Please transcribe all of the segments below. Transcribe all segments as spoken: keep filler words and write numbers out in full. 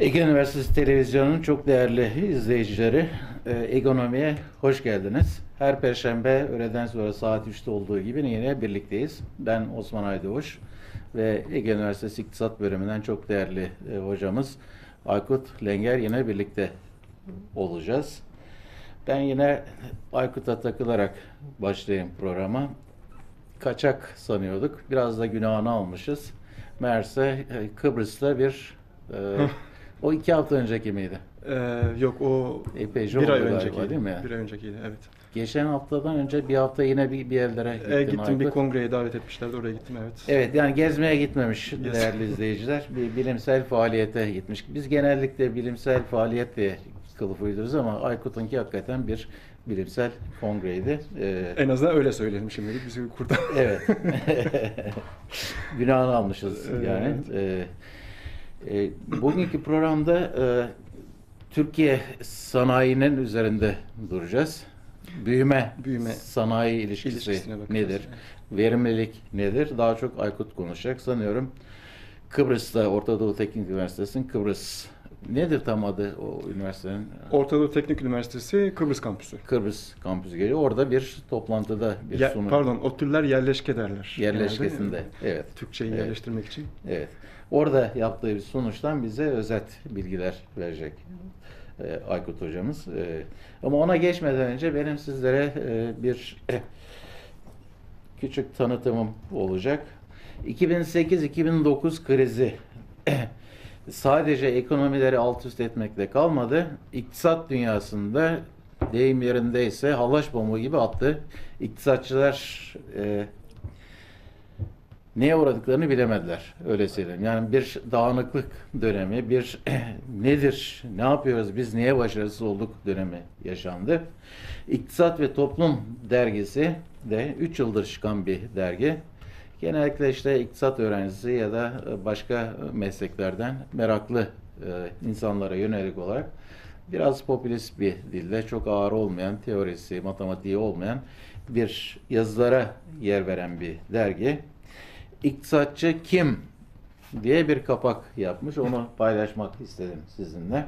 Ege Üniversitesi Televizyonu'nun çok değerli izleyicileri, e, Egonomi'ye hoş geldiniz. Her Perşembe öğleden sonra saat üçte olduğu gibi yine birlikteyiz. Ben Osman Aydoğuş ve Ege Üniversitesi İktisat Bölümünden çok değerli e, hocamız Aykut Lenger yine birlikte olacağız. Ben yine Aykut'a takılarak başlayayım programa. Kaçak sanıyorduk. Biraz da günahını almışız. Meğerse e, Kıbrıs'ta bir e, o iki hafta önceki miydi? Ee, yok o Epeyce bir ay oldu galiba, öncekiydi. değil mi? Bir ay öncekiydi, evet. Geçen haftadan önce bir hafta yine bir, bir yerlere gittim. Ee, gittim, bir Aykut. kongreye davet etmişlerdi, oraya gittim, evet. Evet, yani gezmeye gitmemiş Yes. değerli izleyiciler. Bir bilimsel faaliyete gitmiş. Biz genellikle bilimsel faaliyet diye kılıf uydururuz ama Aykut'unki hakikaten bir bilimsel kongreydi. Ee, En azından öyle söyleyelim şimdilik, bizi kurtar. evet. Günahını almışız yani. Evet. Ee, e, bugünkü programda e, Türkiye sanayinin üzerinde duracağız. Büyüme, Büyüme sanayi ilişkisi ilişkisine bakacağız. nedir? Verimlilik nedir? Daha çok Aykut konuşacak sanıyorum. Kıbrıs'ta Orta Doğu Teknik Üniversitesi'nin Kıbrıs nedir tam adı o üniversitenin? Orta Doğu Teknik Üniversitesi Kıbrıs Kampüsü. Kıbrıs kampüsü geliyor. Orada bir toplantıda bir Ya, sunum. pardon, ODTÜ'ler yerleşke derler. Yerleşkesinde. Genelde. Evet. Türkçeyi Evet. yerleştirmek için. Evet. Orada yaptığı bir sunuştan bize özet bilgiler verecek e, Aykut hocamız. E, ama ona geçmeden önce benim sizlere e, bir e, küçük tanıtımım olacak. iki bin sekiz iki bin dokuz krizi sadece ekonomileri alt üst etmekle kalmadı. İktisat dünyasında deyim yerindeyse halaş bomba gibi attı. İktisatçılar e, neye uğradıklarını bilemediler. Öyle söyleyeyim. Yani bir dağınıklık dönemi, bir nedir, ne yapıyoruz, biz niye başarısız olduk dönemi yaşandı. İktisat ve Toplum dergisi de üç yıldır çıkan bir dergi. Genellikle işte iktisat öğrencisi ya da başka mesleklerden meraklı e, insanlara yönelik olarak biraz popülist bir dilde, çok ağır olmayan, teorisi, matematiği olmayan bir yazılara yer veren bir dergi. İktisatçı kim diye bir kapak yapmış. Onu paylaşmak istedim sizinle.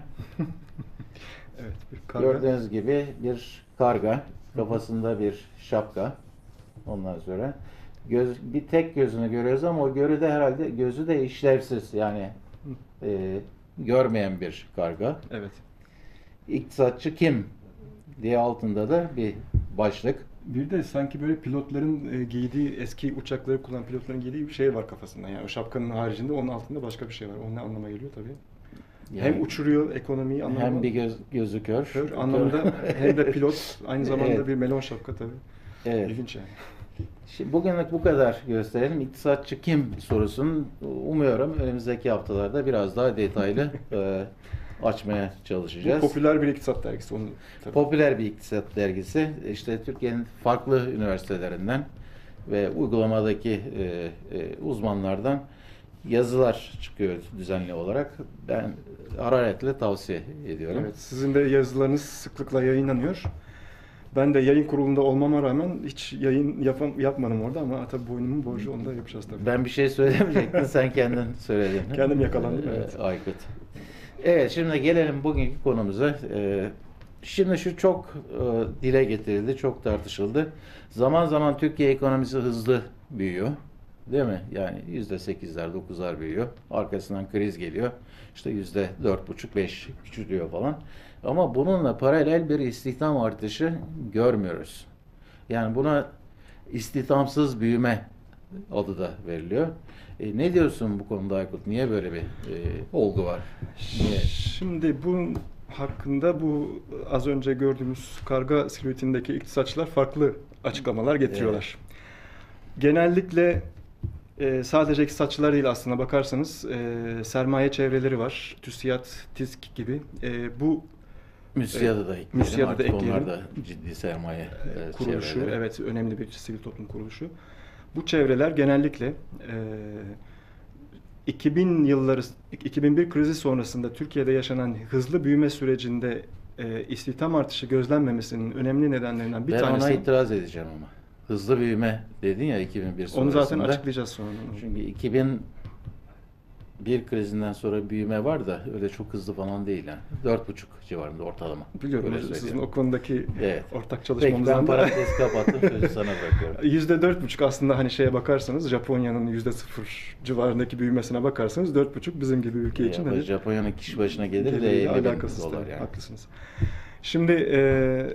Evet, bir karga. Gördüğünüz gibi bir karga, kafasında bir şapka. Ondan sonra göz, bir tek gözünü görüyoruz ama o görü de herhalde gözü de işlevsiz, yani e, görmeyen bir karga. Evet. İktisatçı kim diye altında da bir başlık. Bir de sanki böyle pilotların e, giydiği, eski uçakları kullanan pilotların giydiği bir şey var kafasında. Yani o şapkanın haricinde onun altında başka bir şey var. O ne anlama geliyor tabii. Yani Hem uçuruyor ekonomiyi anlamında. hem bir göz, gözü kör. kör anlamda hem de pilot, aynı zamanda Evet. bir melon şapka tabii. Evet. İlginç yani. Şimdi bugünlük bu kadar gösterelim. İktisatçı kim sorusunun umuyorum önümüzdeki haftalarda biraz daha detaylı e, açmaya Bu çalışacağız. popüler bir iktisat dergisi. Onu, tabii. Popüler bir iktisat dergisi. İşte Türkiye'nin farklı üniversitelerinden ve uygulamadaki e, e, uzmanlardan yazılar çıkıyor düzenli olarak. Ben hararetle tavsiye ediyorum. Evet, sizin de yazılarınız sıklıkla yayınlanıyor. Ben de yayın kurulunda olmama rağmen hiç yayın yapam, yapmadım orada ama tabii boynumun borcu, onu da yapacağız tabii. Ben bir şey söylemeyecektim, sen kendin söyledin. Kendim yakalandım, Ee, evet. Aykut. Evet, şimdi gelelim bugünkü konumuza. Ee, şimdi şu çok e, dile getirildi, çok tartışıldı. Zaman zaman Türkiye ekonomisi hızlı büyüyor. Değil mi? Yani yüzde sekizler, dokuzlar büyüyor. Arkasından kriz geliyor. İşte yüzde dört buçuk, beş küçülüyor falan. Ama bununla paralel bir istihdam artışı görmüyoruz. Yani buna istihdamsız büyüme adı da veriliyor. E, ne diyorsun bu konuda Aykut? Niye böyle bir e, olgu var? Niye? Şimdi bu hakkında bu az önce gördüğümüz karga silüetindeki iktisatçılar farklı açıklamalar getiriyorlar. Genellikle e, sadece iktisatçılar değil, aslına bakarsanız e, sermaye çevreleri var. TÜSİAD, TİSK gibi. E, bu Müsiyat'ı da ekleyelim. Müsiyat'ı da Artık ekleyelim. onlar da ciddi sermaye e, kuruluşu, çevreleri. evet, önemli bir sivil toplum kuruluşu. Bu çevreler genellikle e, iki bin yılları, iki bin bir krizi sonrasında Türkiye'de yaşanan hızlı büyüme sürecinde e, istihdam artışı gözlenmemesinin önemli nedenlerinden bir ben tanesi. ona itiraz edeceğim ama. Hızlı büyüme dedin ya iki bin bir sonrasında. Onu zaten açıklayacağız sonra. Çünkü iki bin bir krizinden sonra büyüme var da öyle çok hızlı falan değil yani. Dört buçuk civarında ortalama. Biliyorum Öyle sizin söyleyeyim. o konudaki Evet. ortak Peki ben çalışmamızdan da parantez kapattım, sözü sana bırakıyorum. yüzde dört buçuk aslında hani şeye bakarsanız Japonya'nın yüzde sıfır civarındaki büyümesine bakarsanız dört buçuk bizim gibi ülke için Ya, hani Japonya'nın kişi başına gelir de geliriyle elli bin alakasız dolar tabii, yani. haklısınız. Şimdi e,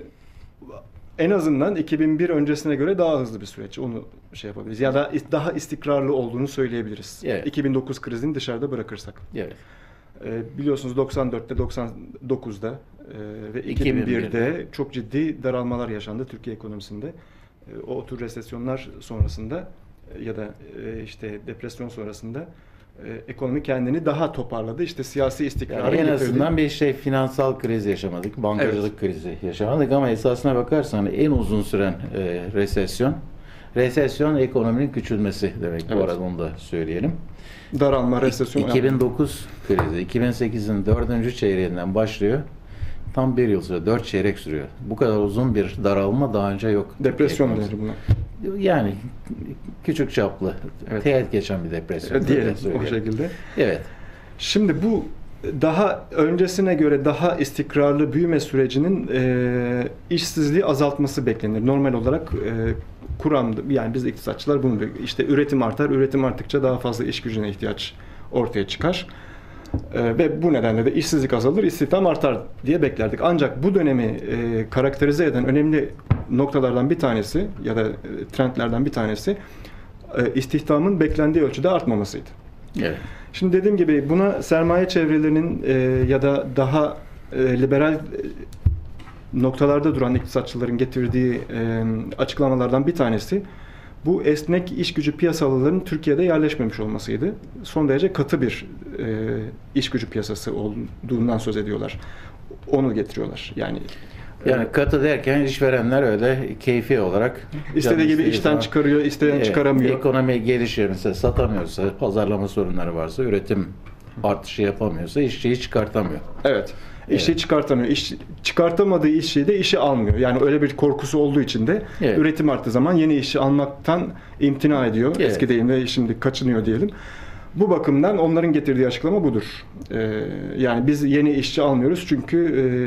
en azından iki bin bir öncesine göre daha hızlı bir süreç. Onu şey yapabiliriz. Ya da daha istikrarlı olduğunu söyleyebiliriz. Evet. iki bin dokuz krizini dışarıda bırakırsak. Evet. E, biliyorsunuz doksan dörtte doksan dokuzda e, ve iki bin birde iki bin birde çok ciddi daralmalar yaşandı Türkiye ekonomisinde. E, o tür resesyonlar sonrasında e, ya da e, işte depresyon sonrasında e, ekonomi kendini daha toparladı. İşte siyasi istikrarı Yani en getirdi. azından bir şey finansal kriz yaşamadık, bankacılık krizi yaşamadık ama esasına bakarsan en uzun süren e, resesyon, resesyon ekonominin küçülmesi demek. Bu Evet. arada onu da söyleyelim. Daralma, resesyon. iki bin dokuz krizi, iki bin sekizin dördüncü çeyreğinden başlıyor. Tam bir yıl sürüyor, dört çeyrek sürüyor. Bu kadar uzun bir daralma daha önce yok. Depresyon Türkiye denir buna. ekonomisinde. Yani küçük çaplı, Evet. teğet geçen bir depresyon. E, Diyelim öyle o söyleyelim. şekilde. Evet. Şimdi bu daha öncesine göre daha istikrarlı büyüme sürecinin e, işsizliği azaltması beklenir. Normal olarak e, kuram, yani biz iktisatçılar bunu bekliyoruz. İşte üretim artar, üretim arttıkça daha fazla iş gücüne ihtiyaç ortaya çıkar. E, ve bu nedenle de işsizlik azalır, istihdam artar diye beklerdik. Ancak bu dönemi e, karakterize eden önemli noktalardan bir tanesi ya da e, trendlerden bir tanesi e, istihdamın beklendiği ölçüde artmamasıydı. Evet. Şimdi dediğim gibi buna sermaye çevrelerinin e, ya da daha e, liberal e, noktalarda duran iktisatçıların getirdiği e, açıklamalardan bir tanesi bu esnek iş gücü piyasalarının Türkiye'de yerleşmemiş olmasıydı. Son derece katı bir e, iş gücü piyasası olduğundan söz ediyorlar. Onu getiriyorlar. Yani Yani katı derken işverenler öyle keyfi olarak istediği canı gibi istediği işten zaman- çıkarıyor, isteyen Evet, çıkaramıyor. Ekonomi gelişiyor mesela, satamıyorsa, pazarlama sorunları varsa, üretim artışı yapamıyorsa işçiyi çıkartamıyor. Evet. İşi çıkartamıyor. İş, çıkartamadığı işçiyi de işe almıyor. Yani öyle bir korkusu olduğu için de Evet. üretim arttığı zaman yeni işi almaktan imtina ediyor. Evet. Eski deyimle şimdi kaçınıyor diyelim. Bu bakımdan onların getirdiği açıklama budur. Ee, yani biz yeni işçi almıyoruz çünkü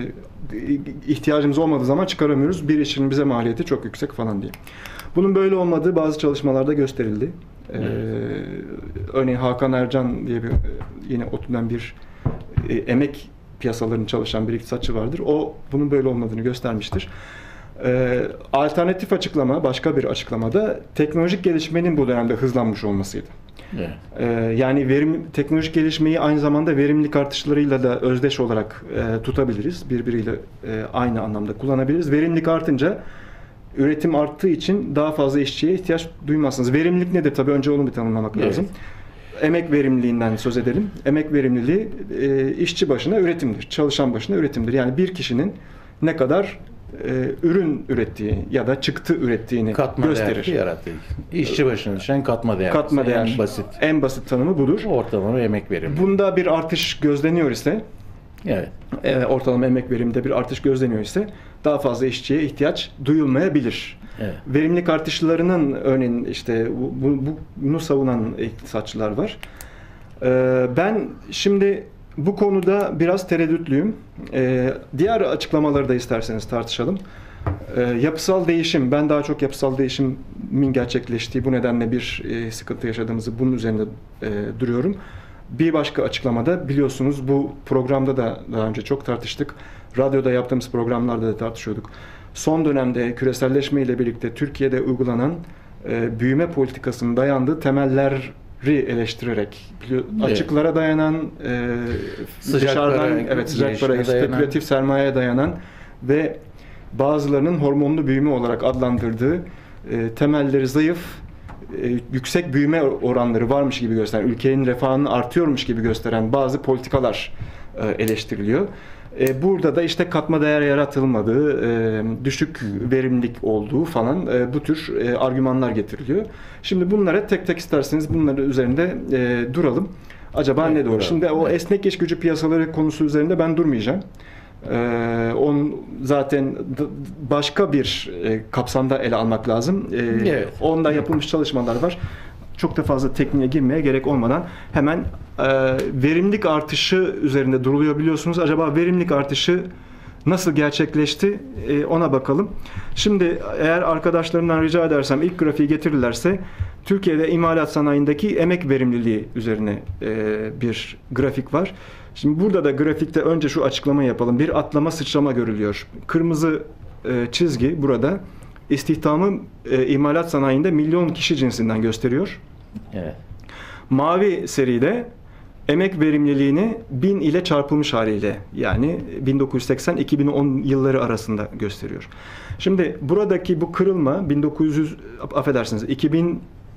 e, ihtiyacımız olmadığı zaman çıkaramıyoruz. Bir işçinin bize maliyeti çok yüksek falan diye. Bunun böyle olmadığı bazı çalışmalarda gösterildi. Ee, örneğin Hakan Ercan diye bir yine ODTÜ'den bir e, emek piyasalarını çalışan bir iktisatçı vardır. O bunun böyle olmadığını göstermiştir. Ee, alternatif açıklama, başka bir açıklamada teknolojik gelişmenin bu dönemde hızlanmış olmasıydı. Evet. Ee, yani verim, teknolojik gelişmeyi aynı zamanda verimlilik artışlarıyla da özdeş olarak e, tutabiliriz. Birbiriyle e, aynı anlamda kullanabiliriz. Verimlilik artınca üretim arttığı için daha fazla işçiye ihtiyaç duymazsınız. Verimlilik nedir? Tabii önce onu bir tanımlamak Evet. lazım. Emek verimliliğinden söz edelim. Emek verimliliği e, işçi başına üretimdir. Çalışan başına üretimdir. Yani bir kişinin ne kadar e, ürün ürettiği ya da çıktı ürettiğini Katma gösterir. değer yaratıyor. İşçi başına düşen katma değer. Katma değer. En basit. En basit tanımı budur. Ortalama emek verimi. Bunda bir artış gözleniyor ise, Evet. e, ortalama emek veriminde bir artış gözleniyor ise daha fazla işçiye ihtiyaç duyulmayabilir. Evet. Verimlilik artışlarının örneğin işte bu, bu- bunu savunan iktisatçılar var. Ee, ben şimdi bu konuda biraz tereddütlüyüm. Ee, diğer açıklamaları da isterseniz tartışalım. Ee, yapısal değişim, ben daha çok yapısal değişimin gerçekleştiği bu nedenle bir e, sıkıntı yaşadığımızı bunun üzerinde e, duruyorum. Bir başka açıklamada biliyorsunuz bu programda da daha önce çok tartıştık. Radyoda yaptığımız programlarda da tartışıyorduk. Son dönemde küreselleşme ile birlikte Türkiye'de uygulanan e, büyüme politikasının dayandığı temelleri eleştirerek biliyor- Evet. açıklara dayanan e, Sıcak dışarıdan para, evet sıcak para, gelişime dayanan. spekülatif sermayeye dayanan ve bazılarının hormonlu büyüme olarak adlandırdığı e, temelleri zayıf, e, yüksek büyüme oranları varmış gibi gösteren, ülkenin refahını artıyormuş gibi gösteren bazı politikalar e, eleştiriliyor. E, burada da işte katma değer yaratılmadığı, e, düşük verimlilik olduğu falan e, bu tür e, argümanlar getiriliyor. Şimdi bunlara tek tek isterseniz bunların üzerinde e, duralım. Acaba Evet, ne doğru? duralım. Şimdi o Evet. esnek iş gücü piyasaları konusu üzerinde ben durmayacağım. Ee, onun zaten d- başka bir e, kapsamda ele almak lazım. Ee, Evet. Onda yapılmış çalışmalar var. çok da fazla tekniğe girmeye gerek olmadan hemen e, verimlilik artışı üzerinde duruluyor biliyorsunuz. Acaba verimlilik artışı nasıl gerçekleşti e, ona bakalım. Şimdi eğer arkadaşlarımdan rica edersem ilk grafiği getirirlerse Türkiye'de imalat sanayindeki emek verimliliği üzerine e, bir grafik var. Şimdi burada da grafikte önce şu açıklamayı yapalım. Bir atlama sıçrama görülüyor. Kırmızı e, çizgi burada istihdamı e, imalat sanayinde milyon kişi cinsinden gösteriyor. Evet. Mavi seride emek verimliliğini bin ile çarpılmış haliyle yani bin dokuz yüz seksen iki bin on yılları arasında gösteriyor. Şimdi buradaki bu kırılma bin dokuz yüz affedersiniz iki bin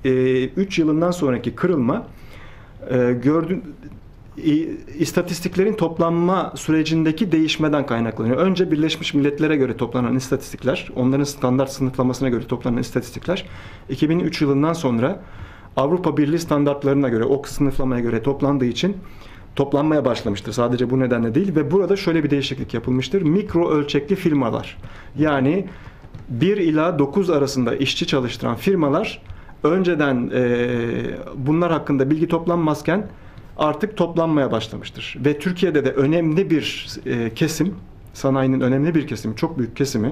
üç yılından sonraki kırılma e, gördüğün istatistiklerin toplanma sürecindeki değişmeden kaynaklanıyor. Önce Birleşmiş Milletler'e göre toplanan istatistikler, onların standart sınıflamasına göre toplanan istatistikler iki bin üç yılından sonra Avrupa Birliği standartlarına göre, o sınıflamaya göre toplandığı için toplanmaya başlamıştır. Sadece bu nedenle değil ve burada şöyle bir değişiklik yapılmıştır. Mikro ölçekli firmalar. Yani bir ila dokuz arasında işçi çalıştıran firmalar önceden e, bunlar hakkında bilgi toplanmazken artık toplanmaya başlamıştır. Ve Türkiye'de de önemli bir e, kesim, sanayinin önemli bir kesimi, çok büyük kesimi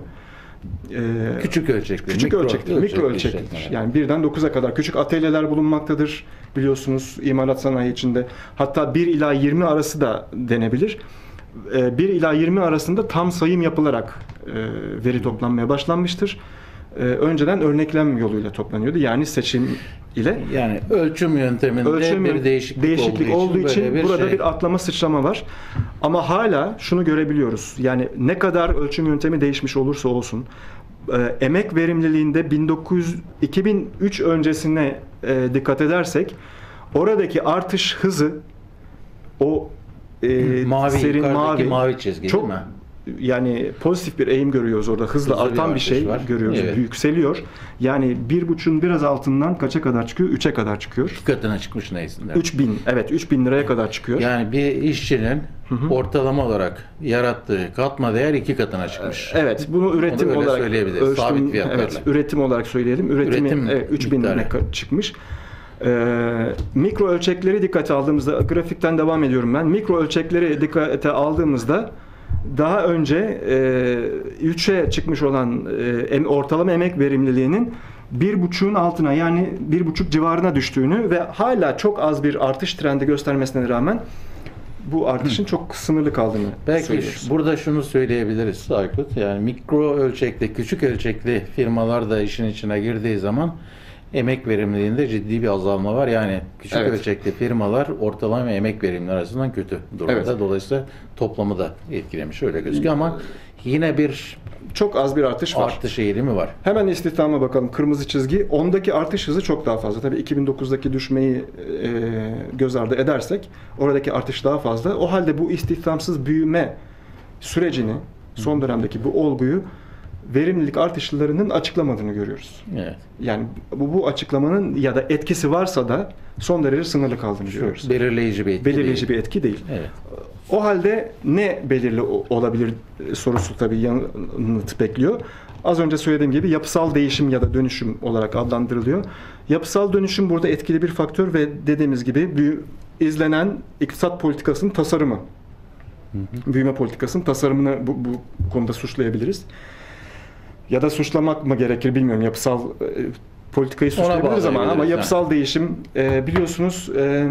e, Küçük ölçekli, küçük mikro ölçekli, ölçekli mikro ölçeklidir. işletmeler. Yani birden dokuza kadar küçük atölyeler bulunmaktadır biliyorsunuz imalat sanayi içinde. Hatta bir ila yirmi arası da denebilir. E, bir ila yirmi arasında tam sayım yapılarak e, veri toplanmaya başlanmıştır. E, önceden örneklem yoluyla toplanıyordu. Yani seçim ile. Yani ölçüm yönteminde Ölçüm bir değişiklik, değişiklik olduğu için, böyle bir burada şey. bir atlama sıçrama var. Ama hala şunu görebiliyoruz. Yani ne kadar ölçüm yöntemi değişmiş olursa olsun e, emek verimliliğinde bin dokuz yüz iki bin üç öncesine e, dikkat edersek oradaki artış hızı o e, mavi, serin yukarıdaki mavi, mavi çizgi çok, değil mi? Yani pozitif bir eğim görüyoruz orada. Hızla Hızlı bir artan bir artış şey var. görüyoruz. Evet. Yükseliyor. Yani bir buçuğun biraz altından kaça kadar çıkıyor? Üçe kadar çıkıyor. İki katına çıkmış neyse. üç bin. Evet, üç bin liraya kadar çıkıyor. Yani bir işçinin ortalama olarak yarattığı katma değer iki katına çıkmış. Evet, bunu üretim Onu öyle olarak söyleyebiliriz, ölçtüm. sabit fiyatlarla. Evet, üretim olarak söyleyelim. Üretimi Üretim evet, üç bin liraya miktarı. çıkmış. Ee, mikro ölçekleri dikkate aldığımızda, grafikten devam ediyorum ben. Mikro ölçekleri dikkate aldığımızda daha önce e, üçe çıkmış olan e, ortalama emek verimliliğinin bir buçuğun altına yani bir buçuk civarına düştüğünü ve hala çok az bir artış trendi göstermesine rağmen bu artışın çok sınırlı kaldığını Belki söylüyoruz. burada şunu söyleyebiliriz Aykut. Yani mikro ölçekli, küçük ölçekli firmalar da işin içine girdiği zaman emek verimliliğinde ciddi bir azalma var. Yani küçük Evet. ölçekli firmalar ortalama emek verimleri arasından kötü durumda. Evet. Dolayısıyla toplamı da etkilemiş öyle gözüküyor ama yine bir Çok az bir artış var. artış eğilimi var. Hemen istihdama bakalım. Kırmızı çizgi. Ondaki artış hızı çok daha fazla. Tabii iki bin dokuzdaki düşmeyi e, göz ardı edersek oradaki artış daha fazla. O halde bu istihdamsız büyüme sürecini, son dönemdeki bu olguyu verimlilik artışlarının açıklamadığını görüyoruz. Evet. Yani bu, bu açıklamanın ya da etkisi varsa da son derece sınırlı kaldığını görüyoruz. Belirleyici bir etki Belirleyici değil. bir etki değil. Evet. O halde ne belirli o- olabilir sorusu tabii yanıt bekliyor. Az önce söylediğim gibi yapısal değişim ya da dönüşüm olarak adlandırılıyor. Yapısal dönüşüm burada etkili bir faktör ve dediğimiz gibi büyü- izlenen iktisat politikasının tasarımı. Büyüme politikasının tasarımını bu, bu konuda suçlayabiliriz. Ya da suçlamak mı gerekir bilmiyorum. Yapısal e, politikayı suçlayabiliriz ama ama bağlayabiliriz, yapısal değişim e, biliyorsunuz e,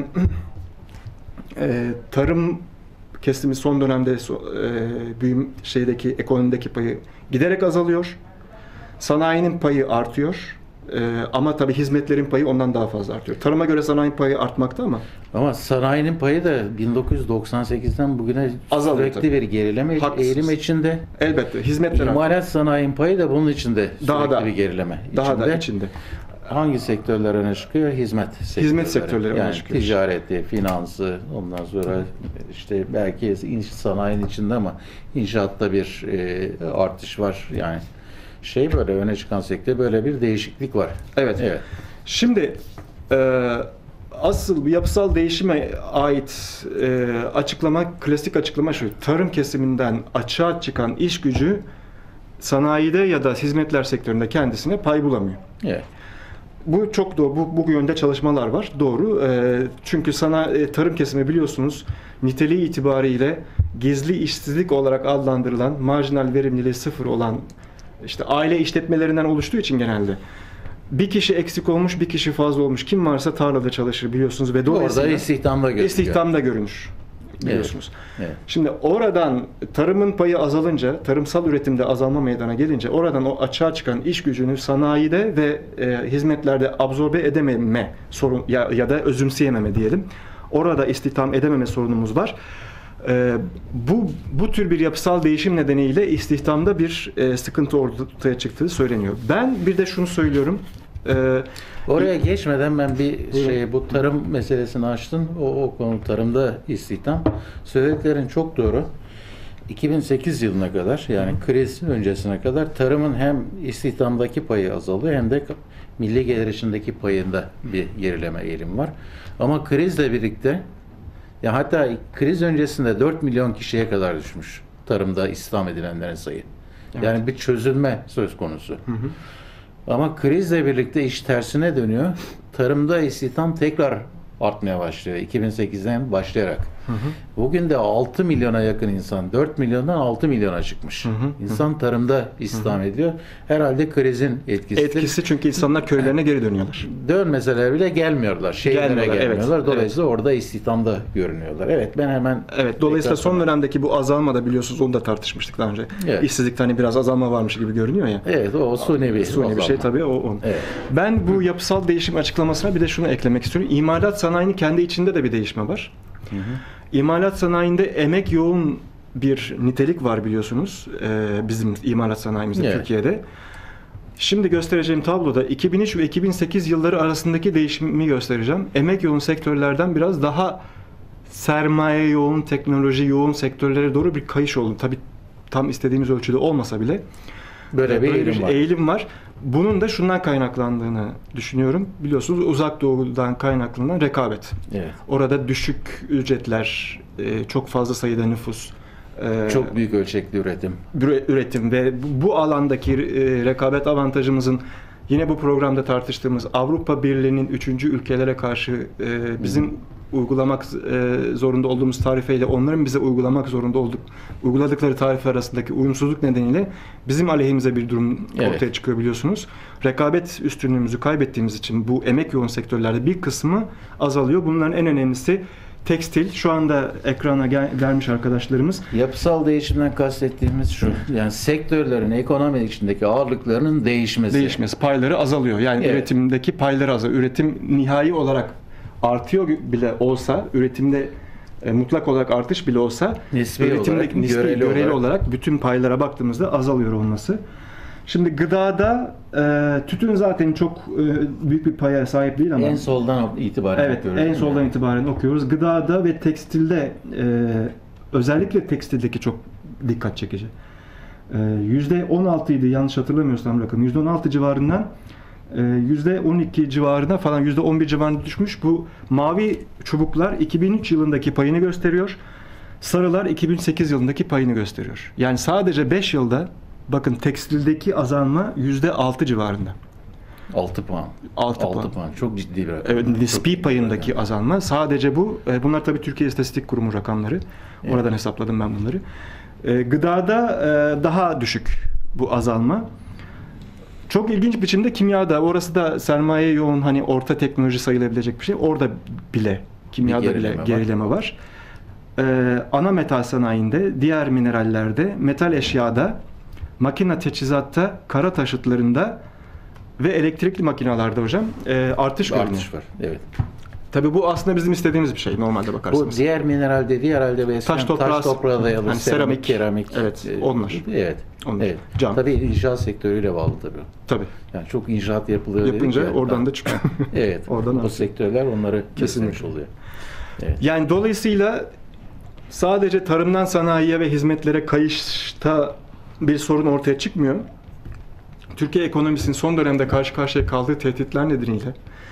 e, tarım kesimi son dönemde so- e, büyüm şeydeki ekonomideki payı giderek azalıyor. Sanayinin payı artıyor. E, ama tabii hizmetlerin payı ondan daha fazla artıyor. Tarıma göre sanayinin payı artmakta ama Ama sanayinin payı da bin dokuz yüz doksan sekizden bugüne Azalıyor sürekli tabii. bir gerileme Haklısınız. eğilim içinde. elbette hizmetler artıyor. İmalat sanayinin payı da bunun içinde sürekli Daha da- bir gerileme Daha içinde. da içinde. Hangi sektörler öne çıkıyor? Hizmet sektörleri. Hizmet sektörleri öne yani çıkıyor. ticareti, finansı, ondan sonra işte belki inş sanayinin içinde ama inşaatta bir e, artış var. Yani şey böyle öne çıkan sektör böyle bir değişiklik var. Evet. Evet. Şimdi e, asıl bu yapısal değişime ait e, açıklama, klasik açıklama şu. Tarım kesiminden açığa çıkan iş gücü sanayide ya da hizmetler sektöründe kendisine pay bulamıyor. Evet. Bu çok doğru. Bu, bu yönde çalışmalar var. Doğru. E, çünkü sana e, tarım kesimi biliyorsunuz niteliği itibariyle gizli işsizlik olarak adlandırılan, marjinal verimliliği sıfır olan işte aile işletmelerinden oluştuğu için genelde bir kişi eksik olmuş, bir kişi fazla olmuş. Kim varsa tarlada çalışır biliyorsunuz ve dolayısıyla orada istihdamda görünüyor. istihdamda görünür biliyorsunuz. Evet, evet. Şimdi oradan tarımın payı azalınca, tarımsal üretimde azalma meydana gelince oradan o açığa çıkan iş gücünü sanayide ve e, hizmetlerde absorbe edememe sorun ya, ya da özümseyememe diyelim. Orada istihdam edememe sorunumuz var. E, bu bu tür bir yapısal değişim nedeniyle istihdamda bir e, sıkıntı ortaya çıktığı söyleniyor. Ben bir de şunu söylüyorum. E, Oraya geçmeden ben bir şey, bu tarım meselesini açtın. O, o konu tarımda istihdam. Söylediklerin çok doğru. iki bin sekiz yılına kadar, yani kriz öncesine kadar tarımın hem istihdamdaki payı azalıyor hem de milli gelir içindeki payında bir gerileme eğilimi var. Ama krizle birlikte, ya hatta kriz öncesinde dört milyon kişiye kadar düşmüş tarımda istihdam edilenlerin sayı. Evet. Yani bir çözülme söz konusu. Hı hı. Ama krizle birlikte iş tersine dönüyor. Tarımda istihdam tekrar artmaya başlıyor iki bin sekizden başlayarak. Hı hı. Bugün de altı milyona yakın insan, dört milyondan altı milyona çıkmış. Hı hı. İnsan tarımda istihdam hı hı. ediyor. Herhalde krizin etkisi. Etkisi çünkü insanlar köylerine geri dönüyorlar. Dönmeseler bile gelmiyorlar. Şehirlere Gelmiyorlar, gelmiyorlar. evet, Dolayısıyla evet. orada istihdamda görünüyorlar. Evet, ben hemen... Evet, dolayısıyla son dönemdeki bu azalma da biliyorsunuz, onu da tartışmıştık daha önce. Evet. İşsizlikte hani biraz azalma varmış gibi görünüyor ya. Evet, o suni bir Suni bir şey tabii o. o. Evet. Ben bu yapısal değişim açıklamasına bir de şunu eklemek istiyorum. İmalat sanayinin kendi içinde de bir değişme var. Hı hı. İmalat sanayinde emek yoğun bir nitelik var biliyorsunuz. Ee, bizim imalat sanayimizde evet. Türkiye'de. Şimdi göstereceğim tabloda iki bin üç ve iki bin sekiz yılları arasındaki değişimi göstereceğim. Emek yoğun sektörlerden biraz daha sermaye yoğun, teknoloji yoğun sektörlere doğru bir kayış oldu. Tabii tam istediğimiz ölçüde olmasa bile böyle bir, böyle eğilim, bir var. eğilim var. Bunun da şundan kaynaklandığını düşünüyorum. Biliyorsunuz Uzak Doğu'dan kaynaklanan rekabet. Evet. Orada düşük ücretler, çok fazla sayıda nüfus, çok büyük ölçekli üretim. Üretim ve bu alandaki rekabet avantajımızın yine bu programda tartıştığımız Avrupa Birliği'nin üçüncü ülkelere karşı bizim hmm. uygulamak zorunda olduğumuz tarifeyle onların bize uygulamak zorunda olduk uyguladıkları tarife arasındaki uyumsuzluk nedeniyle bizim aleyhimize bir durum evet. ortaya çıkıyor biliyorsunuz. Rekabet üstünlüğümüzü kaybettiğimiz için bu emek yoğun sektörlerde bir kısmı azalıyor. Bunların en önemlisi tekstil. Şu anda ekrana gel- gelmiş arkadaşlarımız. Yapısal değişimden kastettiğimiz şu. Yani sektörlerin ekonomi içindeki ağırlıklarının değişmesi. Değişmesi. Payları azalıyor. Yani evet. üretimdeki payları azalıyor. Üretim nihai olarak artıyor bile olsa, üretimde e, mutlak olarak artış bile olsa, nispi üretimdeki olarak, nispi, göreli, göreli olarak. olarak bütün paylara baktığımızda azalıyor olması. Şimdi gıdada e, tütün zaten çok e, büyük bir paya sahip değil ama en soldan itibaren evet, okuyoruz. En soldan yani. itibaren okuyoruz. Gıdada ve tekstilde e, özellikle tekstildeki çok dikkat çekici. E, yüzde on altı idi yanlış hatırlamıyorsam rakam. yüzde on altı civarından e, yüzde on iki civarına falan yüzde on bir civarına düşmüş. Bu mavi çubuklar iki bin üç yılındaki payını gösteriyor. Sarılar iki bin sekiz yılındaki payını gösteriyor. Yani sadece beş yılda bakın tekstildeki azalma yüzde altı civarında. altı puan. altı, altı puan. puan. Çok ciddi bir rakam. Evet, nispi çok payındaki yani. azalma. Sadece bu. Bunlar tabii Türkiye İstatistik Kurumu rakamları. Evet. Oradan hesapladım ben bunları. Gıdada daha düşük bu azalma. Çok ilginç biçimde kimyada, orası da sermaye yoğun, hani orta teknoloji sayılabilecek bir şey. Orada bile kimyada gerileme bile var. gerileme var. Ee, ana metal sanayinde, diğer minerallerde, metal eşyada, makine teçhizatta, kara taşıtlarında ve elektrikli makinalarda hocam e, artış görünüyor. Artış var. Evet. Tabii bu aslında bizim istediğimiz bir şey normalde bakarsanız. Bu diğer mineral dediği herhalde bir taş toprağı, taş toprağa dayalı hani seramik, keramik. Evet, onlar. Evet. Onlar. Evet. Cam. Tabii inşaat sektörüyle bağlı tabii. Tabii. Yani çok inşaat yapılıyor. Yapınca ya, oradan yani. da çıkıyor. Evet. Oradan o sektörler onları kesinlikle oluyor. Evet. Yani dolayısıyla sadece tarımdan sanayiye ve hizmetlere kayışta bir sorun ortaya çıkmıyor. Türkiye ekonomisinin son dönemde karşı karşıya kaldığı tehditler nedeniyle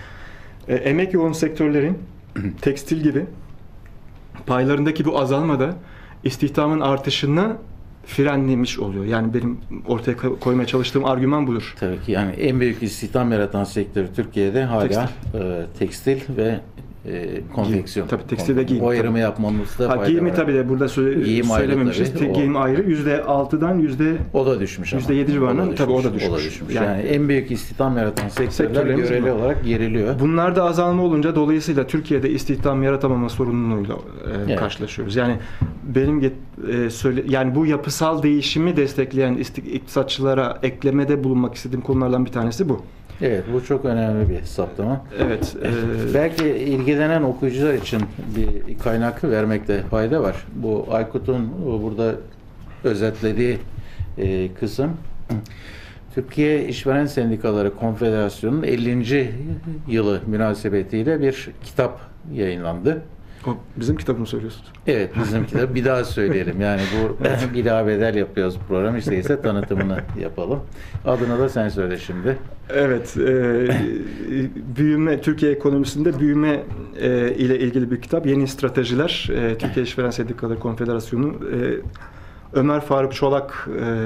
e, emek yoğun sektörlerin tekstil gibi paylarındaki bu azalma da istihdamın artışına frenlemiş oluyor. Yani benim ortaya koymaya çalıştığım argüman budur. Tabii ki yani en büyük istihdam yaratan sektör Türkiye'de hala Tekstil. e, tekstil ve e, konfeksiyon. Tabii tekstil ve giyim. O ayrımı yapmamızda Ha, fayda giyimi var. tabii de burada söyle, Giyim ayrı söylememişiz. tabii, Te- o- Giyim ayrı. yüzde altıdan yüzde O da düşmüş ama. yüzde yedi civarında tabii o da düşmüş. O da düşmüş. Yani- Yani, en büyük istihdam yaratan sektörler Sektörlerimiz göreli bu. olarak geriliyor. Bunlarda azalma olunca dolayısıyla Türkiye'de istihdam yaratamama sorunuyla e, Evet. karşılaşıyoruz. Yani benim get- e, söyle yani bu yapısal değişimi destekleyen isti- iktisatçılara eklemede bulunmak istediğim konulardan bir tanesi bu. Evet, bu çok önemli bir saptama. Evet. e, Belki ilgilenen okuyucular için bir kaynak vermekte fayda var. Bu Aykut'un burada özetlediği e, kısım Türkiye İşveren Sendikaları Konfederasyonu'nun ellinci yılı münasebetiyle bir kitap yayınlandı. o bizim kitabını söylüyorsunuz. Evet, bizim kitap. Bir daha söyleyelim. Yani bu ilave yapıyoruz program. İşte ise tanıtımını yapalım. Adını da sen söyle şimdi. Evet, e, büyüme Türkiye ekonomisinde büyüme e, ile ilgili bir kitap. Yeni stratejiler. E, Türkiye İşveren Sendikaları Konfederasyonu. E, Ömer Faruk Çolak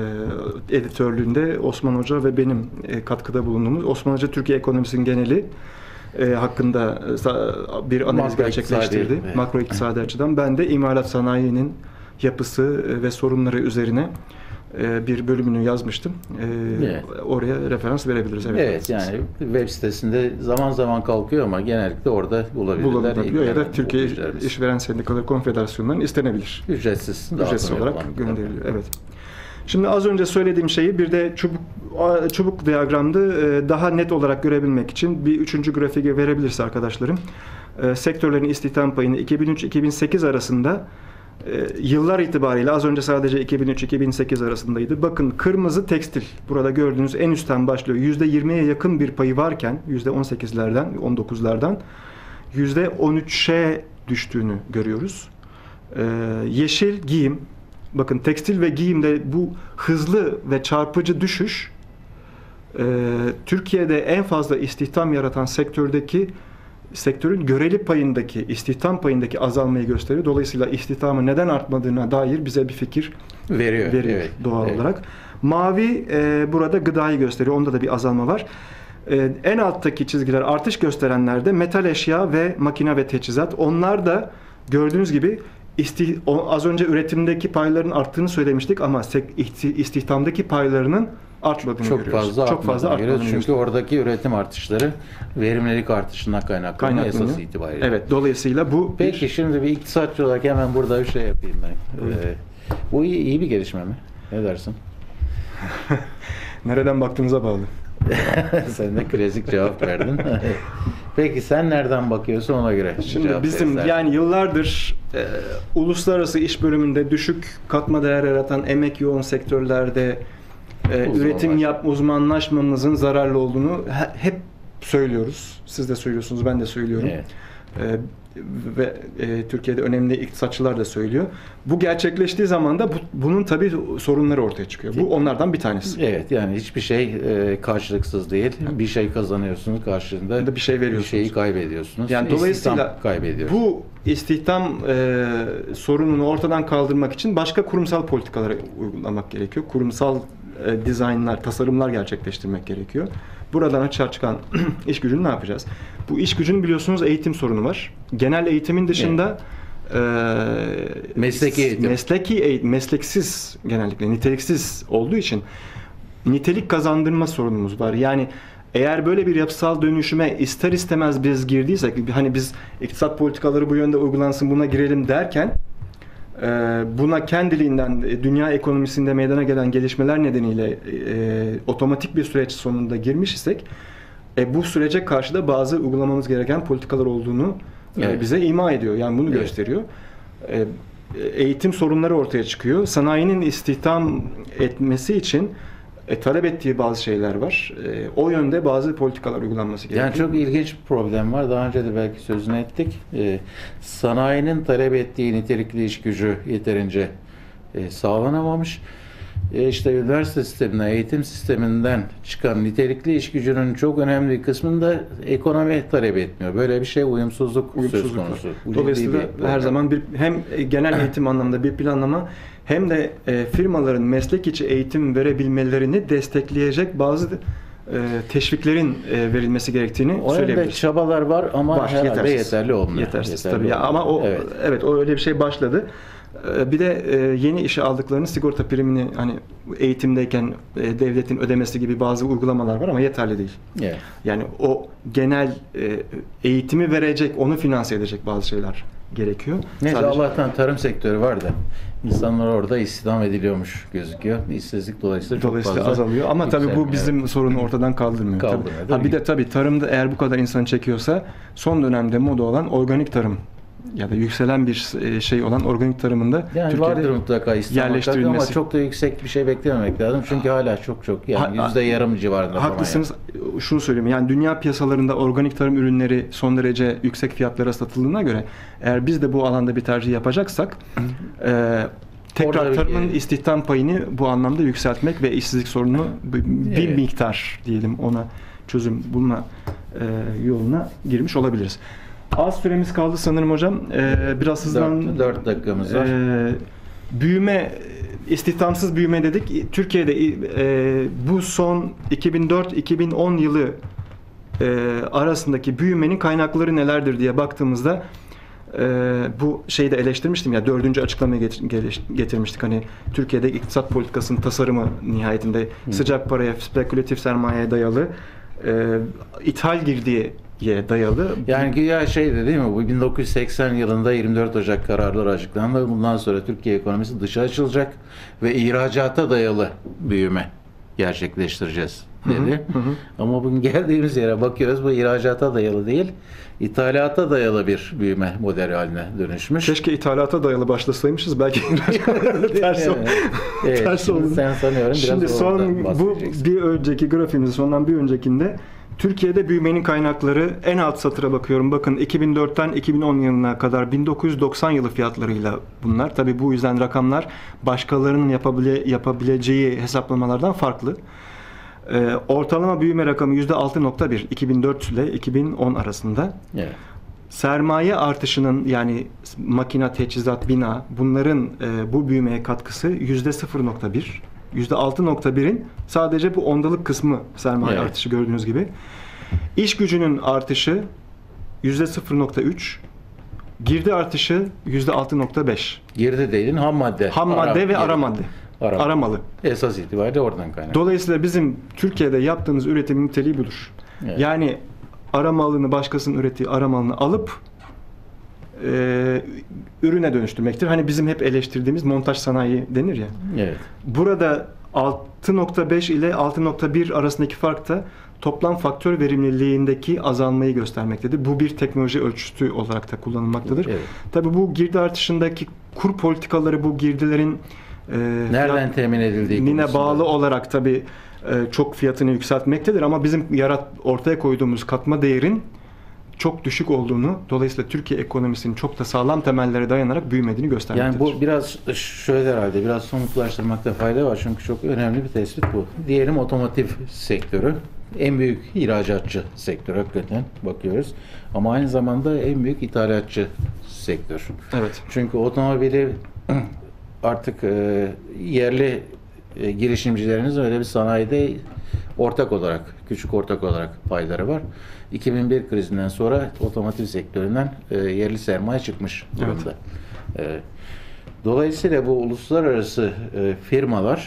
e, editörlüğünde Osman Hoca ve benim e, katkıda bulunduğumuz Osman Hoca Türkiye ekonomisinin geneli e, hakkında e, bir analiz Makro gerçekleştirdi. iktisadi, evet. Makro iktisadi açıdan. Ben de imalat sanayinin yapısı e, ve sorunları üzerine e, bir bölümünü yazmıştım. E, Evet. Oraya referans verebiliriz. Evet, Evet, yani web sitesinde zaman zaman kalkıyor ama genellikle orada bulabilirler. bulabiliyor ya da İlgilenen Türkiye okuyucularımız. İşveren Sendikaları Konfederasyonundan istenebilir. Ücretsiz, Ücretsiz dağıtım olarak yapılan bir kitap. gönderiliyor. Evet. Şimdi az önce söylediğim şeyi bir de çubuk çubuk diyagramda e, daha net olarak görebilmek için bir üçüncü grafiğe verebilirse arkadaşlarım. E, Sektörlerin istihdam payını iki bin üç iki bin sekiz arasında e, yıllar itibariyle az önce sadece iki bin üç iki bin sekiz arasındaydı. Bakın kırmızı tekstil. Burada gördüğünüz en üstten başlıyor. yüzde yirmiye yakın bir payı varken yüzde on sekizlerden on dokuzlardan yüzde on üçe düştüğünü görüyoruz. E, yeşil giyim. Bakın tekstil ve giyimde bu hızlı ve çarpıcı düşüş e, Türkiye'de en fazla istihdam yaratan sektördeki sektörün göreli payındaki, istihdam payındaki azalmayı gösteriyor. Dolayısıyla istihdamın neden artmadığına dair bize bir fikir Veriyor. veriyor evet, doğal evet. olarak. Mavi e, burada gıdayı gösteriyor. Onda da bir azalma var. E, en alttaki çizgiler artış gösterenlerde metal eşya ve makine ve teçhizat. Onlar da gördüğünüz gibi isti, o, az önce üretimdeki payların arttığını söylemiştik ama sek, isti, istihdamdaki paylarının artmadığını Çok görüyoruz. fazla Çok fazla artmadığını görüyoruz. artmadığını Çünkü oradaki üretim artışları verimlilik artışından kaynaklanıyor kaynaklanıyor. esas itibariyle. Evet, dolayısıyla bu Peki bir, şimdi bir iktisatçı olarak hemen burada bir şey yapayım ben. Buyurun. Ee, bu iyi, iyi bir gelişme mi? Ne dersin? nereden baktığınıza bağlı. Sen de klasik cevap verdin. Peki sen nereden bakıyorsun ona göre Şimdi cevap bizim verirsen. yani yıllardır e, uluslararası iş bölümünde düşük katma değer yaratan emek yoğun sektörlerde e, üretim Uzmanlaş- yap uzmanlaşmamızın zararlı olduğunu he- hep söylüyoruz. Siz de söylüyorsunuz, ben de söylüyorum. Evet. E, ve e, Türkiye'de önemli iktisatçılar da söylüyor. Bu gerçekleştiği zaman da bu, bunun tabii sorunları ortaya çıkıyor. Bu onlardan bir tanesi. Evet, yani hiçbir şey e, karşılıksız değil. Bir şey kazanıyorsunuz karşılığında Ya da bir şey veriyorsunuz. Bir şeyi kaybediyorsunuz. Yani İstihdam dolayısıyla kaybediyorsunuz. bu istihdam e, sorununu ortadan kaldırmak için başka kurumsal politikaları uygulamak gerekiyor. Kurumsal e, dizaynlar, tasarımlar gerçekleştirmek gerekiyor. Buradan açığa çıkan iş gücünü ne yapacağız? Bu iş gücünün biliyorsunuz eğitim sorunu var. Genel eğitimin dışında e, Mesleki eğitim. mesleki eğitim, mesleksiz genellikle niteliksiz olduğu için nitelik kazandırma sorunumuz var. Yani eğer böyle bir yapısal dönüşüme ister istemez biz girdiysek, hani biz iktisat politikaları bu yönde uygulansın buna girelim derken e, buna kendiliğinden e, dünya ekonomisinde meydana gelen gelişmeler nedeniyle e, otomatik bir süreç sonunda girmiş isek e, bu sürece karşı da bazı uygulamamız gereken politikalar olduğunu e, Evet. bize ima ediyor. Yani bunu Evet. gösteriyor. E, eğitim sorunları ortaya çıkıyor. Sanayinin istihdam etmesi için e, talep ettiği bazı şeyler var. E, o yönde bazı politikalar uygulanması gerekiyor. Yani çok ilginç bir problem var. Daha önce de belki sözünü ettik. Ee, sanayinin talep ettiği nitelikli iş gücü yeterince e, sağlanamamış. E işte üniversite sisteminden, eğitim sisteminden çıkan nitelikli iş gücünün çok önemli bir kısmını da ekonomi talep etmiyor. Böyle bir şey uyumsuzluk, söz Uyumsuzluk konusu. var. Bu Dolayısıyla ciddi bir her problem. zaman bir hem genel eğitim anlamında bir planlama hem de e, firmaların meslek içi eğitim verebilmelerini destekleyecek bazı e, teşviklerin e, verilmesi gerektiğini O yönde söyleyebiliriz. çabalar var ama Var, herhalde yetersiz. yeterli olmuyor. Yetersiz Yeterli tabii. Ya, olmuyor. ama o evet. Evet. o öyle bir şey başladı. Ee, Bir de e, yeni işe aldıklarını sigorta primini hani eğitimdeyken e, devletin ödemesi gibi bazı uygulamalar var ama yeterli değil. Evet. Yani o genel e, eğitimi verecek, onu finanse edecek bazı şeyler gerekiyor. Neyse Sadece- Allah'tan tarım sektörü var da insanlar orada istihdam ediliyormuş gözüküyor. İşsizlik dolayısıyla çok Dolayısıyla fazla azalıyor ama tabii bu yükselmiyor. bizim sorunu ortadan kaldırmıyor. Kaldırmıyor, Tabii. değil Ha, bir mi? de tabii tarımda eğer bu kadar insan çekiyorsa son dönemde moda olan organik tarım ya da yükselen bir e, şey olan organik tarımında Yani Türkiye'de vardır mutlaka istihdam hakları ama yerleştirilmesi. çok da yüksek bir şey beklememek lazım. Çünkü hala çok çok yani Ha- yüzde yarım civarında falan. Haklısınız. Şunu söyleyeyim. Yani dünya piyasalarında organik tarım ürünleri son derece yüksek fiyatlara satıldığına göre eğer biz de bu alanda bir tercih yapacaksak e, tekrar Orada bir- tarımın istihdam payını bu anlamda yükseltmek ve işsizlik sorununu bir, bir Evet. miktar diyelim ona çözüm bulma e, yoluna girmiş olabiliriz. Az süremiz kaldı sanırım hocam. E, biraz hızlan. Dört, dört dakikamız var. Ee, büyüme, istihdamsız büyüme dedik. Türkiye'de e, bu son iki bin dört iki bin on yılı e, arasındaki büyümenin kaynakları nelerdir diye baktığımızda e, bu şeyi de eleştirmiştim ya dördüncü açıklamayı get- geliş- getirmiştik. Hani Türkiye'de iktisat politikasının tasarımı nihayetinde sıcak paraya, spekülatif sermayeye dayalı, e, ithal girdiye dayalı. Yani güya şeydi değil mi? Bu bin dokuz yüz seksen yılında yirmi dört Ocak kararları açıklandı. Bundan sonra Türkiye ekonomisi dışa açılacak ve ihracata dayalı büyüme gerçekleştireceğiz dedi. Hı hı. Ama bugün geldiğimiz yere bakıyoruz bu ihracata dayalı değil, ithalata dayalı bir büyüme modeli haline dönüşmüş. Keşke ithalata dayalı başlasaymışız belki ters, Evet. Evet, ters şimdi oldu. sen sanıyorum biraz Şimdi son oradan bu bahsedeceksin. bir önceki grafiğimizde sondan bir öncekinde Türkiye'de büyümenin kaynakları en alt satıra bakıyorum. Bakın iki bin dörtten iki bin on yılına kadar bin dokuz yüz doksan yılı fiyatlarıyla bunlar. Tabii bu yüzden rakamlar başkalarının yapabile, yapabileceği hesaplamalardan farklı. Ee, ortalama büyüme rakamı yüzde altı nokta bir iki bin dört ile iki bin on arasında. Evet. Sermaye artışının yani makina, teçhizat, bina bunların e, bu büyümeye katkısı yüzde sıfır nokta bir. yüzde altı nokta birin sadece bu ondalık kısmı sermaye Evet. artışı gördüğünüz gibi. İş gücünün artışı yüzde sıfır nokta üç. Girdi artışı yüzde altı nokta beş. Girdi dedin ham madde. Ham madde Ara- ve ara girdi. madde. Ara- Aramalı. Esas itibariyle oradan kaynaklı. Dolayısıyla bizim Türkiye'de yaptığımız üretimin niteliği budur. Evet. Yani ara malını başkasının ürettiği ara malını alıp e, ürüne dönüştürmektir. Hani bizim hep eleştirdiğimiz montaj sanayi denir ya. Evet. Burada altı nokta beş ile altı nokta bir arasındaki fark da toplam faktör verimliliğindeki azalmayı göstermektedir. Bu bir teknoloji ölçütü olarak da kullanılmaktadır. Evet. Tabii bu girdi artışındaki kur politikaları bu girdilerin e, Nereden fiyat- temin edildiği Nine konusunda. bağlı olarak tabii e, çok fiyatını yükseltmektedir ama bizim yarat ortaya koyduğumuz katma değerin çok düşük olduğunu, dolayısıyla Türkiye ekonomisinin çok da sağlam temellere dayanarak büyümediğini göstermektedir. Yani bu biraz şöyle herhalde biraz somutlaştırmakta fayda var çünkü çok önemli bir tespit bu. Diyelim otomotiv sektörü en büyük ihracatçı sektör hakikaten bakıyoruz ama aynı zamanda en büyük ithalatçı sektör. Evet. Çünkü otomobili artık e, yerli e, girişimcileriniz öyle bir sanayide ortak olarak, küçük ortak olarak payları var. iki bin bir krizinden sonra otomotiv sektöründen e, yerli sermaye çıkmış durumda. E, dolayısıyla bu uluslararası e, firmalar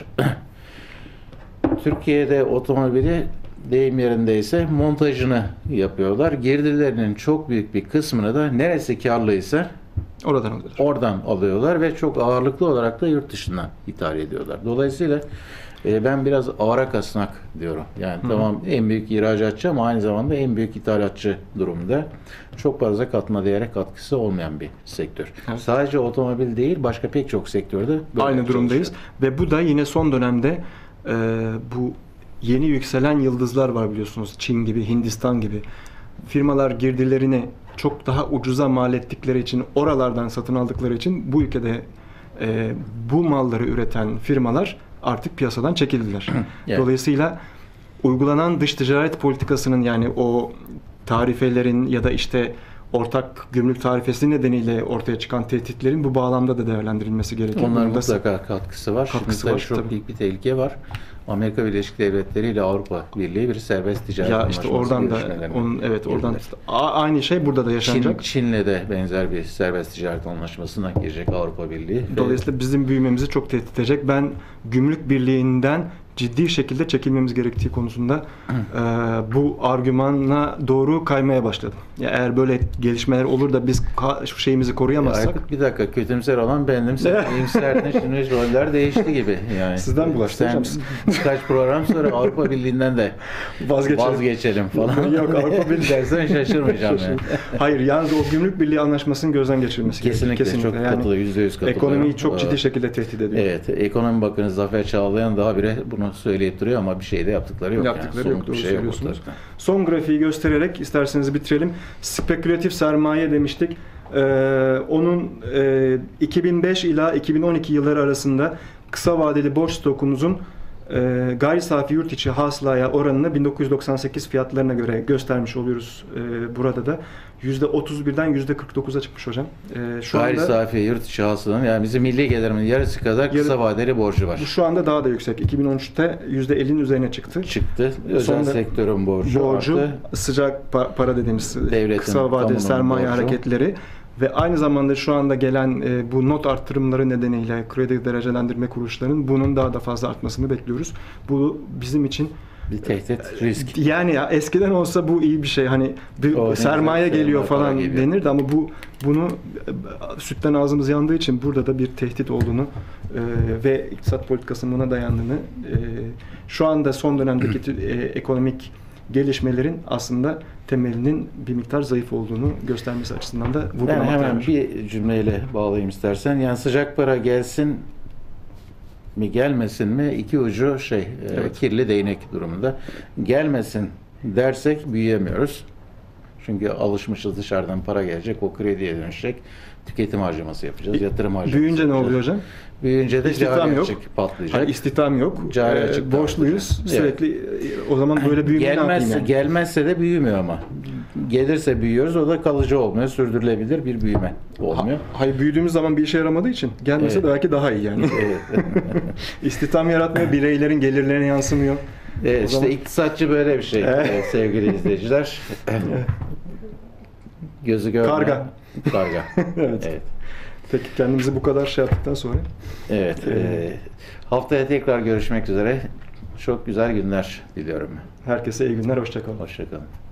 Türkiye'de otomobili deyim yerindeyse montajını yapıyorlar. Girdilerinin çok büyük bir kısmını da neresi karlıysa Oradan alıyorlar. oradan alıyorlar ve çok ağırlıklı olarak da yurt dışından ithal ediyorlar. Dolayısıyla e, ben biraz ağıra kasnak diyorum. Yani Hı. tamam en büyük ihracatçı ama aynı zamanda en büyük ithalatçı durumda. Çok fazla katma değere katkısı olmayan bir sektör. Evet. Sadece otomobil değil başka pek çok sektörde böyle Aynı durumdayız. çalışıyor. Ve bu da yine son dönemde e, bu yeni yükselen yıldızlar var biliyorsunuz. Çin gibi, Hindistan gibi. Firmalar girdilerini çok daha ucuza mal ettikleri için, oralardan satın aldıkları için bu ülkede e, bu malları üreten firmalar artık piyasadan çekildiler. Evet. Dolayısıyla uygulanan dış ticaret politikasının, yani o tarifelerin ya da işte ortak gümrük tarifesi nedeniyle ortaya çıkan tehditlerin bu bağlamda da değerlendirilmesi gerekiyor. Onların Bunun da mutlaka katkısı var. katkısı Şimdi var, tabii çok tabii. büyük bir tehlike var. Amerika Birleşik Devletleri ile Avrupa Birliği bir serbest ticaret ya işte anlaşması oradan da görüşmelerine onun, evet oradan girdiler. A- aynı şey burada da Çin, yaşanacak. Çin'le de benzer bir serbest ticaret anlaşmasına girecek Avrupa Birliği. Dolayısıyla bizim büyümemizi çok tehdit edecek. Ben gümrük birliğinden ciddi şekilde çekilmemiz gerektiği konusunda e, bu argümana doğru kaymaya başladım. Ya eğer böyle gelişmeler olur da biz ka- şu şeyimizi koruyamazsak. Aykut, bir dakika, kötümser olan bendim. Sen iyimserdin. Şimdi roller değişti gibi. Yani Sizden bulaştı sen hocam. birkaç program sonra Avrupa Birliği'nden de Vazgeçelim. vazgeçelim falan. Yok, Avrupa Birliği dersen şaşırmayacağım yani. Hayır, yalnız o gümrük birliği anlaşmasının gözden geçirilmesi Kesinlikle, gerekiyor. çok katılıyorum, yüzde yüz katılıyorum. Ekonomiyi çok ciddi Ee, şekilde tehdit ediyor. Evet, ekonomi bakanı Zafer Çağlayan daha bire bunu söyleyip duruyor ama bir şey de yaptıkları yok. Yaptıkları yani. yok, Somut doğru bir şey yok söylüyorsunuz. ortada. Son grafiği göstererek isterseniz bitirelim. Spekülatif sermaye demiştik. Ee, onun e, iki bin beş ila iki bin on iki yılları arasında kısa vadeli borç stokumuzun e, gayri safi yurt içi hasılaya oranını bin dokuz yüz doksan sekiz fiyatlarına göre göstermiş oluyoruz e, burada da. yüzde otuz birden yüzde kırk dokuza çıkmış hocam. E, şu Gayri anda safi yurt içi hasılanın, yani bizim milli gelirimin yarısı kadar kısa Yarı- vadeli borcu var. bu şu anda daha da yüksek. iki bin on üçte yüzde ellinin üzerine çıktı. Çıktı. Özel Son da- sektörün borcu, borcu, arttı. sıcak pa- para dediğimiz Devletin, kısa vadeli kamunun sermaye borcu. hareketleri ve aynı zamanda şu anda gelen e, bu not arttırımları nedeniyle kredi derecelendirme kuruluşlarının bunun daha da fazla artmasını bekliyoruz. Bu bizim için Bir tehdit, risk. yani ya eskiden olsa bu iyi bir şey, hani bir O ne sermaye güzel, geliyor sermaye falan para geliyor. denirdi ama bu bunu e, sütten ağzımız yandığı için burada da bir tehdit olduğunu e, ve iktisat politikasının buna dayandığını, e, şu anda son dönemdeki e, ekonomik gelişmelerin aslında temelinin bir miktar zayıf olduğunu göstermesi açısından da Ben vurgulamak hemen lazım. bir cümleyle bağlayayım istersen. Yani sıcak para gelsin mi gelmesin mi, iki ucu şey e, Evet. kirli değnek durumunda. Gelmesin dersek büyüyemiyoruz. Çünkü alışmışız, dışarıdan para gelecek, o krediye dönüşecek. Tüketim harcaması yapacağız, yatırım harcaması Büyüyünce ne yapacağız. oluyor hocam? Büyüyünce de İstihdam cari yok. açık patlayacak. Hayır, istihdam yok. Cari Ee, açık borçluyuz. dağıtacak. Sürekli e, o zaman böyle büyümeyi ne yapayım Gelmezse, yani? gelmezse de büyümüyor ama. Gelirse büyüyoruz, o da kalıcı olmuyor, sürdürülebilir bir büyüme olmuyor. Hayır, büyüdüğümüz zaman bir işe yaramadığı için gelmese Evet. de belki daha iyi yani. Evet. İstihdam yaratmıyor, bireylerin gelirlerine yansımıyor. Evet, O işte zaman- iktisatçı böyle bir şey Evet. evet, sevgili izleyiciler. Gözü görmeyen Karga. Karga. Evet. Evet. Peki kendimizi bu kadar şey yaptıktan sonra Evet. Ee, e, haftaya tekrar görüşmek üzere. Çok güzel günler diliyorum. herkese iyi günler, hoşça kalın. Hoşça kalın.